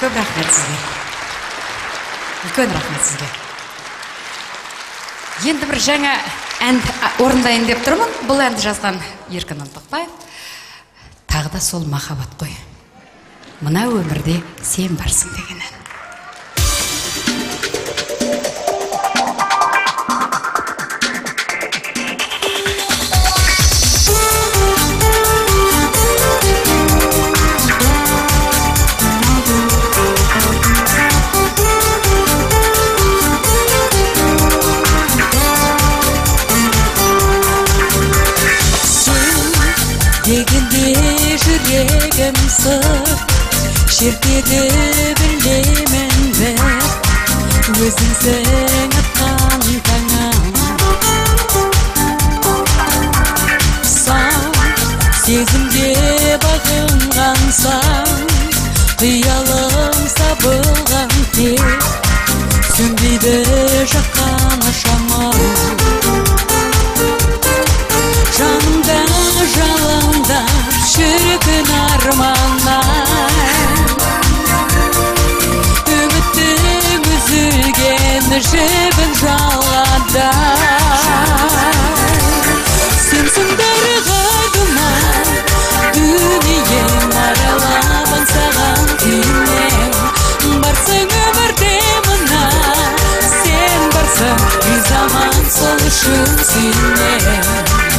Көп рахмет сізге. Үлкен рахмет сізге. Енді бір жаңа ән орындайын деп тұрмын. Бұл әнді жазған Еркін Ынтықбаев. Тағы да сол махаббат қой. Мына өмірде сен барсың деген ән. Дегенде жүрегім сыр шертеді білемін бір өзіңсің атқан таңым сан сезімге бағынғансаң қиялым сабылған тек сөнбейді жаққан шамам жанымда жалындап шіркін арманнан үміттің үзілген жібін жалғанда сенсің дарығадыма дүнием аралап аңсаған күймен барсың өмірде мына сен барсың ризамын сол үшін сүйінем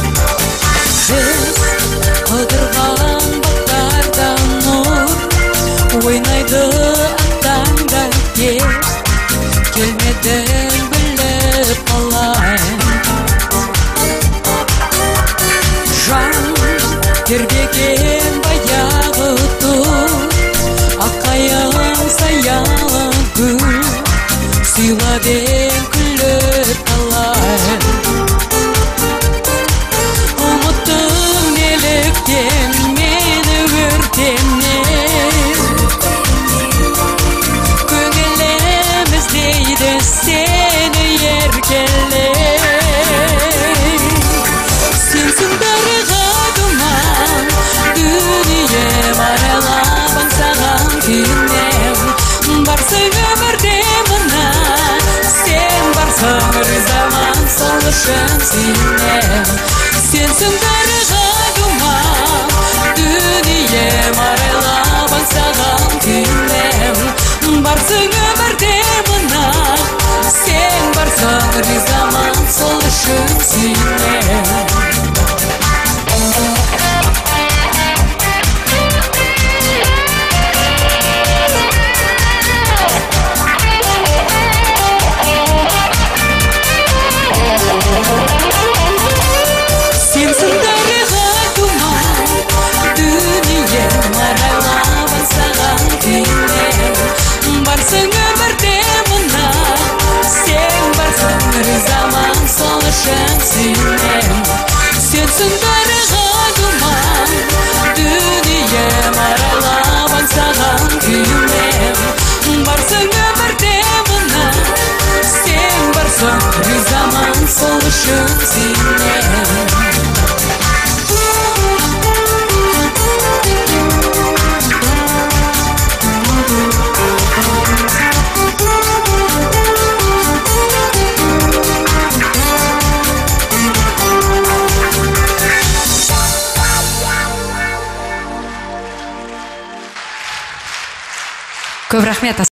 қыдырған бақтарда нұр ойнайды аттаңда келмедің біліп қалай жан тербеген баяғы тұр аққайың саялы гүл сыйлап ең күліп қалай мені өртемнен көңілім іздейді сені еркелей сенсің дарығадыма дүнием аралап аңсаған күймен барсың өмірде мына сен барсың ризамын сол үшін сүйінем сенсің дарығадыма дүнием аралап аңсаған күймен барсың өмірде мына сен барсың ризамын сол үшін сүйінем барсың өмірде мына сен барсың ризамын сол үшін сүйінем сенсің дарығадыма дүнием аралап аңсаған күймен барсың өмірде мына сен барсың ризамын сол үшін сүйінем Көп рахмет.